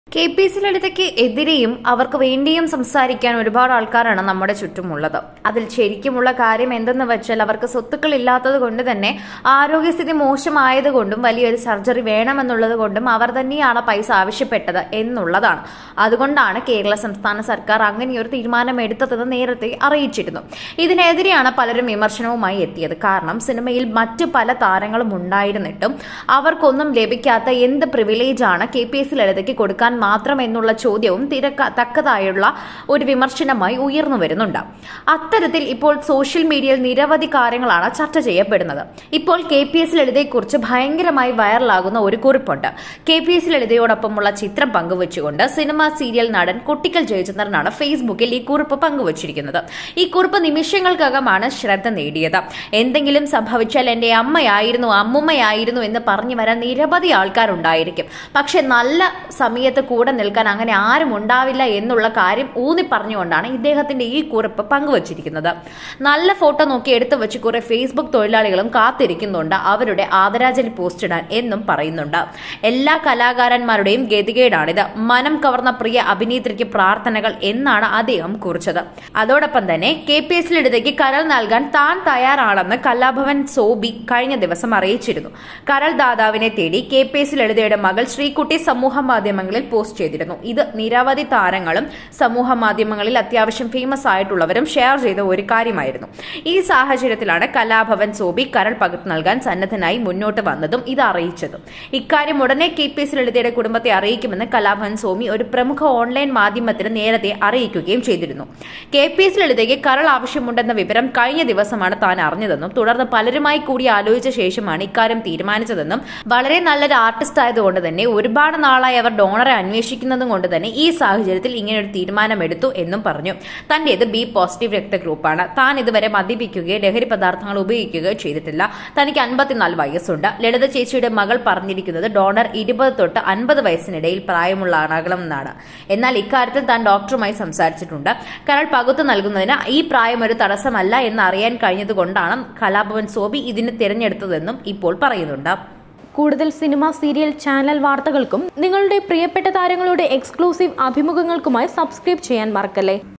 KPC ലളിതയ്ക്ക് എതിരെയും അവർക്ക് വേണ്ടിയും സംസാരിക്കാൻ ഒരുപാട് ആൾക്കാരാണ് നമ്മുടെ ചുറ്റുമുള്ളത്. അതിൽ ശരിക്കുമുള്ള കാര്യം എന്തെന്ന് വെച്ചാൽ അവർക്ക് സ്വത്തുക്കൾ ഇല്ലാത്തത് കൊണ്ട് തന്നെ ആരോഗ്യസ്ഥിതി മോശമായതുകൊണ്ടും വലിയൊരു സർജറി വേണമെന്നുള്ളത് കൊണ്ടും അവർ തന്നെയാണ് പൈസ ആവശ്യപ്പെട്ടത് എന്നുള്ളതാണ്. അതുകൊണ്ടാണ് കേരള സംസ്ഥാന സർക്കാർ അങ്ങനെയൊരു തീരുമാനം എടുത്തതെന്ന് നേരത്തെ അറിയിച്ചിരുന്നു. ഇതിനെതിരെയാണ് പലരും വിമർശനവുമായി എത്തിയത്. കാരണം സിനിമയിൽ മറ്റു പല താരങ്ങളും ഉണ്ടായിരുന്നിട്ടും അവർക്കൊന്നും ലഭിക്കാത്ത എന്ത് പ്രിവിലേജാണ് KPC ലളിതയ്ക്ക് കൊടുക്കാൻ മാത്രം എന്നുള്ള ചോദ്യവും തക്കതായുള്ള ഒരു വിമർശനമായി ഉയർന്നു വരുന്നുണ്ട്. അത്തരത്തിൽ ഇപ്പോൾ സോഷ്യൽ മീഡിയയിൽ നിരവധി കാര്യങ്ങളാണ് ചർച്ച ചെയ്യപ്പെടുന്നത്. ഇപ്പോൾ KPS ലളിതയെക്കുറിച്ച് ഭയങ്കരമായി വൈറലാകുന്ന ഒരു കുറിപ്പുണ്ട്. KPS ലളിതയോടൊപ്പമുള്ള ചിത്രം പങ്കുവച്ചുകൊണ്ട് സിനിമ സീരിയൽ നടൻ കുട്ടിക്കൽ ജയചന്ദ്രനാണ് ഫേസ്ബുക്കിൽ ഈ കുറിപ്പ് പങ്കുവച്ചിരിക്കുന്നത്. ഈ കുറിപ്പ് നിമിഷങ്ങൾക്കകമാണ് ശ്രദ്ധ നേടിയത്. എന്തെങ്കിലും സംഭവിച്ചാൽ എന്റെ അമ്മയായിരുന്നു, അമ്മുമ്മയായിരുന്നു എന്ന് പറഞ്ഞു വരാൻ നിരവധി ആൾക്കാരുണ്ടായിരിക്കും. പക്ഷെ നല്ല സമയത്ത് കൂടെ നിൽക്കാൻ അങ്ങനെ ആരും ഉണ്ടാവില്ല എന്നുള്ള കാര്യം ഊന്നി പറഞ്ഞുകൊണ്ടാണ് ഇദ്ദേഹത്തിന്റെ ഈ കുറിപ്പ് പങ്കുവച്ചിരിക്കുന്നത്. നല്ല ഫോട്ടോ നോക്കി എടുത്തു വെച്ച് കുറെ ഫേസ്ബുക്ക് തൊഴിലാളികളും കാത്തിരിക്കുന്നുണ്ട് അവരുടെ ആദരാഞ്ജലി പോസ്റ്റ് ഇടാൻ എന്നും പറയുന്നുണ്ട്. എല്ലാ കലാകാരന്മാരുടെയും ഗതികേടാണിത്. മനം കവർന്ന പ്രിയ അഭിനേത്രിക്ക് പ്രാർത്ഥനകൾ എന്നാണ് അദ്ദേഹം കുറിച്ചത്. അതോടൊപ്പം തന്നെ KPS ലളിതയ്ക്ക് കരൾ നൽകാൻ താൻ തയ്യാറാണെന്ന് കലാഭവൻ സോബി കഴിഞ്ഞ ദിവസം അറിയിച്ചിരുന്നു. കരൾ ദാതാവിനെ തേടി KPS ലളിതയുടെ മകൾ ശ്രീകുട്ടി സമൂഹ മാധ്യമങ്ങളിൽ പോസ്റ്റ് ചെയ്തിരുന്നു. ഇത് നിരവധി താരങ്ങളും സമൂഹ മാധ്യമങ്ങളിൽ അത്യാവശ്യം ഫേമസ് ആയിട്ടുള്ളവരും ഷെയർ ചെയ്ത ഒരു കാര്യമായിരുന്നു. ഈ സാഹചര്യത്തിലാണ് കലാഭവൻ സോബി കരൾ പകർന്നു നൽകാൻ സന്നദ്ധനായി മുന്നോട്ട് വന്നതും ഇത് അറിയിച്ചതും. ഇക്കാര്യം ഉടനെ KPS ലളിതയുടെ കുടുംബത്തെ അറിയിക്കുമെന്ന് കലാഭവൻ സോബി ഒരു പ്രമുഖ ഓൺലൈൻ മാധ്യമത്തിന് നേരത്തെ അറിയിക്കുകയും ചെയ്തിരുന്നു. KPS ലളിതയ്ക്ക് കരൾ ആവശ്യമുണ്ടെന്ന വിവരം കഴിഞ്ഞ ദിവസമാണ് താൻ അറിഞ്ഞതെന്നും തുടർന്ന് പലരുമായി കൂടി ആലോചിച്ച ശേഷമാണ് ഇക്കാര്യം തീരുമാനിച്ചതെന്നും വളരെ നല്ലൊരു ആർട്ടിസ്റ്റ് ആയതുകൊണ്ട് തന്നെ ഒരുപാട് നാളായി അവർ ഡോണറെ അന്വേഷിക്കുന്നതും കൊണ്ട് തന്നെ ഈ സാഹചര്യത്തിൽ ഇങ്ങനെയൊരു തീരുമാനമെടുത്തു എന്നും പറഞ്ഞു. തന്റേത് B പോസിറ്റീവ് രക്തഗ്രൂപ്പാണ്. താൻ ഇതുവരെ മദ്യപിക്കുകയോ ലഹരി പദാർത്ഥങ്ങൾ ഉപയോഗിക്കുകയോ ചെയ്തിട്ടില്ല. തനിക്ക് 54 വയസ്സുണ്ട്. ലളിത ചേച്ചിയുടെ മകൾ പറഞ്ഞിരിക്കുന്നത് ഡോണർ 20 തൊട്ട് 50 വയസ്സിനിടയിൽ പ്രായമുള്ള ആളാകണമെന്നാണ്. എന്നാൽ ഇക്കാര്യത്തിൽ താൻ ഡോക്ടറുമായി സംസാരിച്ചിട്ടുണ്ട്. കരൾ പകുത്തു നൽകുന്നതിന് ഈ പ്രായം ഒരു തടസ്സമല്ല എന്ന് അറിയാൻ കഴിഞ്ഞതുകൊണ്ടാണ് കലാഭവൻ സോബി ഇതിന് തിരഞ്ഞെടുത്തതെന്നും ഇപ്പോൾ പറയുന്നുണ്ട്. കൂടുതൽ സിനിമ, സീരിയൽ, ചാനൽ വാർത്തകൾക്കും നിങ്ങളുടെ പ്രിയപ്പെട്ട താരങ്ങളുടെ എക്സ്ക്ലൂസീവ് അഭിമുഖങ്ങൾക്കുമായി സബ്സ്ക്രൈബ് ചെയ്യാൻ മറക്കല്ലേ.